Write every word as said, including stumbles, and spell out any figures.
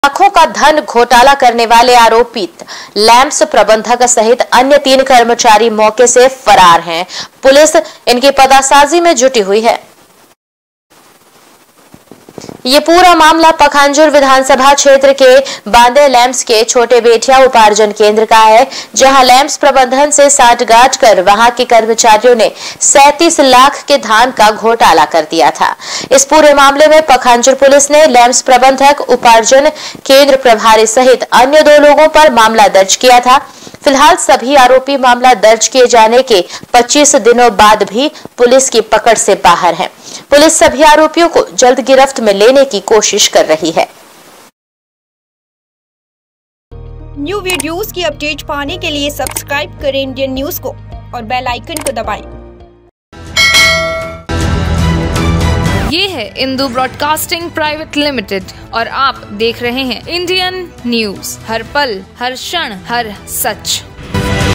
लाखों का धन घोटाला करने वाले आरोपित लैंप्स प्रबंधक सहित अन्य तीन कर्मचारी मौके से फरार हैं। पुलिस इनकी पतासाजी में जुटी हुई है। ये पूरा मामला पखांजूर विधानसभा क्षेत्र के बांदे लैंप्स के छोटे बेटिया उपार्जन केंद्र का है, जहां लैंप्स प्रबंधन से साठगांठ कर वहां के कर्मचारियों ने सैंतीस लाख के धान का घोटाला कर दिया था। इस पूरे मामले में पखांजूर पुलिस ने लैंप्स प्रबंधक, उपार्जन केंद्र प्रभारी सहित अन्य दो लोगों पर मामला दर्ज किया था। फिलहाल सभी आरोपी मामला दर्ज किए जाने के पच्चीस दिनों बाद भी पुलिस की पकड़ से बाहर हैं। पुलिस सभी आरोपियों को जल्द गिरफ्त में लेने की कोशिश कर रही है। न्यू वीडियोस की अपडेट पाने के लिए सब्सक्राइब करें इंडियन न्यूज को और बेल आइकन को दबाएं। ये है इंदू ब्रॉडकास्टिंग प्राइवेट लिमिटेड और आप देख रहे हैं इंडियन न्यूज, हर पल, हर क्षण, हर सच।